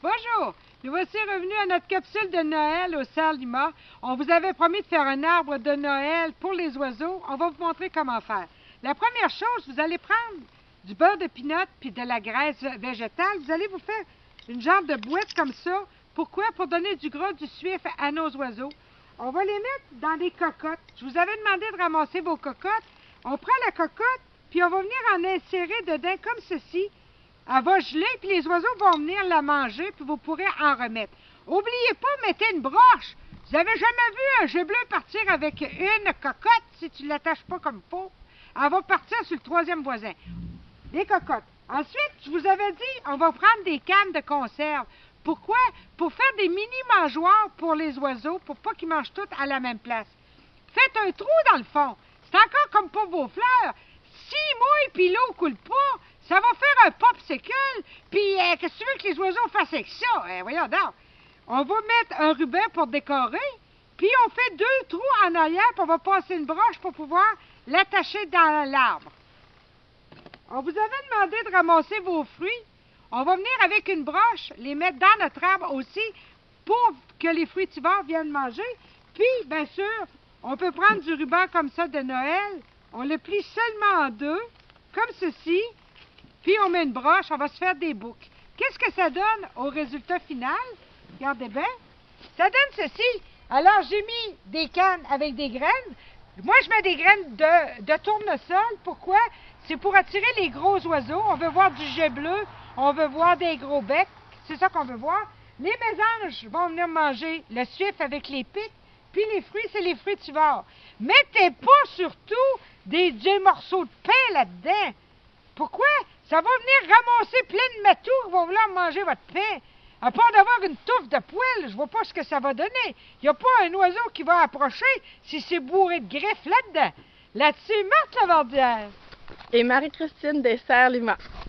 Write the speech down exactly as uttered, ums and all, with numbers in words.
Bonjour, nous voici revenus à notre capsule de Noël au Cerf Lima. On vous avait promis de faire un arbre de Noël pour les oiseaux. On va vous montrer comment faire. La première chose, vous allez prendre du beurre de pinot puis de la graisse végétale. Vous allez vous faire une genre de boîte comme ça. Pourquoi? Pour donner du gras, du suif à nos oiseaux. On va les mettre dans des cocottes. Je vous avais demandé de ramasser vos cocottes. On prend la cocotte, puis on va venir en insérer dedans comme ceci. Elle va geler, puis les oiseaux vont venir la manger, puis vous pourrez en remettre. N'oubliez pas, mettez une broche. Vous n'avez jamais vu un jet bleu partir avec une cocotte si tu ne l'attaches pas comme il faut. Elle va partir sur le troisième voisin. Des cocottes. Ensuite, je vous avais dit, on va prendre des cannes de conserve. Pourquoi? Pour faire des mini-mangeoires pour les oiseaux, pour pas qu'ils mangent toutes à la même place. Faites un trou dans le fond. C'est encore comme pour vos fleurs. Si mouille puis l'eau coule pas, ça va faire un popsicle. Puis, euh, qu'est-ce que tu veux que les oiseaux fassent avec ça? Euh, voyons donc. On va mettre un ruban pour décorer. Puis, on fait deux trous en arrière, puis on va passer une broche pour pouvoir l'attacher dans l'arbre. On vous avait demandé de ramasser vos fruits. On va venir avec une broche, les mettre dans notre arbre aussi, pour que les fruitivores viennent manger. Puis, bien sûr, on peut prendre du ruban comme ça de Noël. On le plie seulement en deux, comme ceci. Puis on met une broche, on va se faire des boucles. Qu'est-ce que ça donne au résultat final? Regardez bien. Ça donne ceci. Alors j'ai mis des cannes avec des graines. Moi je mets des graines de, de tournesol. Pourquoi? C'est pour attirer les gros oiseaux. On veut voir du jet bleu, on veut voir des gros becs. C'est ça qu'on veut voir. Les mésanges vont venir manger le suif avec les pics. Puis les fruits, c'est les fruitivores. Mettez pas surtout des, des morceaux de pain là-dedans. Pourquoi? Ça va venir ramasser plein de matous qui vont vouloir manger votre pain. À part d'avoir une touffe de poils, je vois pas ce que ça va donner. Il n'y a pas un oiseau qui va approcher si c'est bourré de griffes là-dedans. Là-dessus, Marthe Lavandière. Et Marie-Christine des Cerfs Lima.